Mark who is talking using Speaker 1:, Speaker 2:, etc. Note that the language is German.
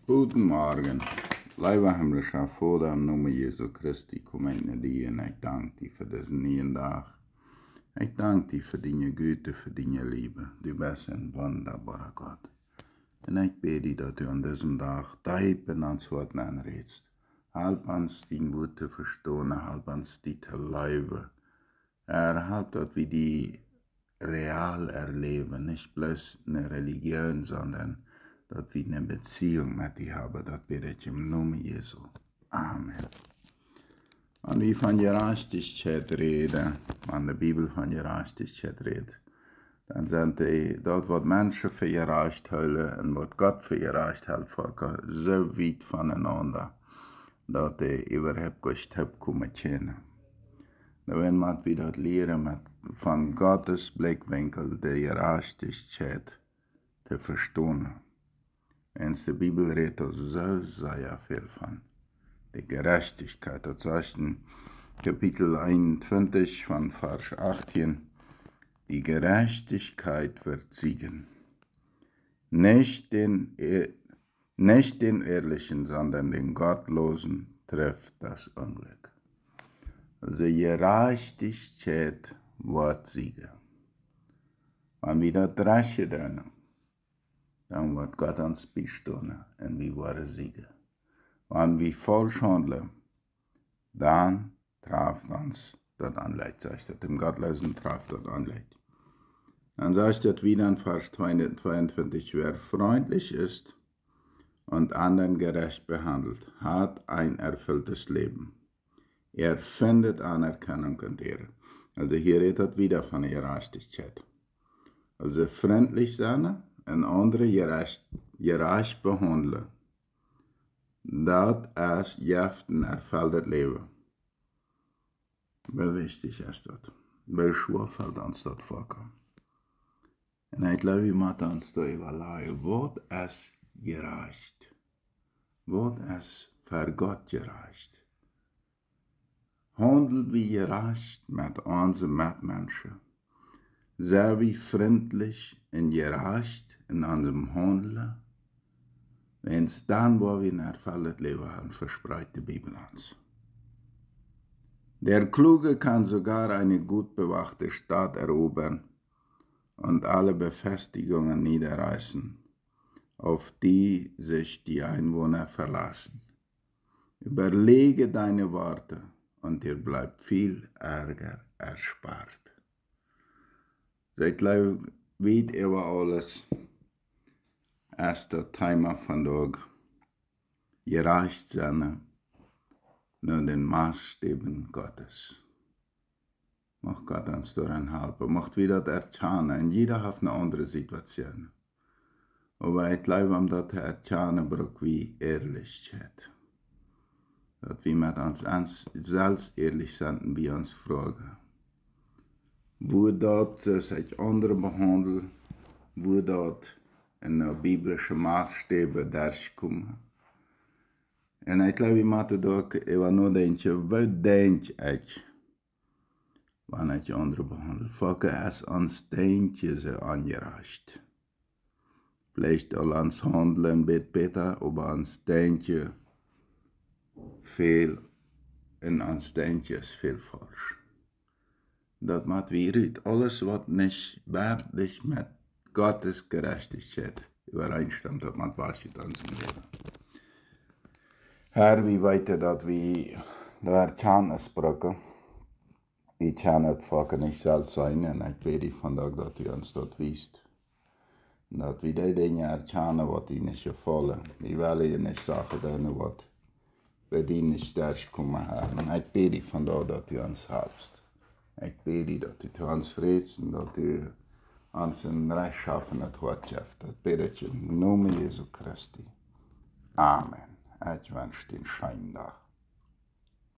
Speaker 1: Guten Morgen. Lieber himmlischer Vater, im Namen Jesu Christi komme ich zu dir und ich danke dir für diesen neuen Tag. Ich danke dir für deine Güte, für deine Liebe. Du bist ein wunderbarer Gott. Und ich bete, dass du an diesem Tag dein ans Wort anredest. Halb uns dein Wort zu verstehen, halb uns die zu leben. Halb dass wir die real erleben, nicht bloß eine Religion, sondern dass wir eine Beziehung mit dir haben. Das bete ich im Namen Jesu. Amen. Wenn wir von Gerechtigkeit reden, wenn die Bibel von Gerechtigkeit redet, dann sind die, dort, was Menschen für gerecht halten und was Gott für gerecht hält, so weit voneinander, dass die überhaupt nicht kommen können. Wenn man wieder lernen, von Gottes Blickwinkel die Gerechtigkeit zu verstehen. Und die Bibel redet so sehr viel von der Gerechtigkeit. Das heißt in Kapitel 21 von Vers 18, die Gerechtigkeit wird siegen. Nicht den Ehrlichen, sondern den Gottlosen trifft das Unglück. Also Gerechtigkeit wird siegen. Wenn wir das recht tun, dann wird Gott uns bestehen und wir werden siegen. Wenn wir falsch handeln, dann trifft uns das Unglück, sagt er. Dem Gottlosen trifft das Unglück. Dann sagt er wieder in Vers 22, wer freundlich ist und anderen gerecht behandelt, hat ein erfülltes Leben. Er findet Anerkennung und Ehre. Also hier redet wieder von Gerechtigkeit. Also freundlich sein und andere gerecht behandeln. Das ist jetzt ein erfülltes Leben. Wie wichtig ist das? Wie schwer fällt uns das vorkommen? Und ich glaube, wir müssen uns da überlegen, was ist gerecht? Was ist für Gott gerecht? Handeln wir gerecht mit unseren Mitmenschen? Sind wir freundlich und gerecht in unserem Handeln? Wenn es dann, wo wir ein erfülltes Leben haben, verspricht die Bibel uns. Der Kluge kann sogar eine gut bewachte Stadt erobern und alle Befestigungen niederreißen, auf die sich die Einwohner verlassen. Überlege deine Worte und dir bleibt viel Ärger erspart. Ich glaube, weit über alles ist das Thema von Tag gerecht sein nach den Maßstäben Gottes. Mag Gott uns daran helfen, macht wieder das erkennen. Jeder hat eine andere Situation. Aber ich glaube, um das zu erkennen, braucht wie Ehrlichkeit. Dass wir mit uns selbst ehrlich sind und wir uns fragen, wo dort sich andere behandeln, wo dort in biblische Maßstäbe durchkommen. Und ich glaube, wir müssen doch über nur denken, was denke ich, wenn ich andere behandle? Folge es uns denken so angereicht. Vielleicht all uns handeln ein bisschen besser, aber uns denken viel, und uns denken ist viel falsch. Das macht wir alles, was nicht wirklich mit Gottes Gerechtigkeit übereinstimmt, das macht was in unserem Leben. Herr, wie weiter, dass wir da Erkenntnis brauchen. Ich kann nicht folgen, nicht selbst sein, und ich bete von dir, dass du uns das weißt. Dass wir die Dinge erkennen, was dir nicht gefallen. Wir wollen nicht Sachen, was bei dir nicht durchkommen haben. Und ich bete von dir, dass du uns helfst. Ich bete, dass du zu uns redest und dass du uns ein rechtschaffenes Wort schaffst. Das bete ich im Namen Jesu Christi. Amen. Ich wünsche dir einen schönen Tag.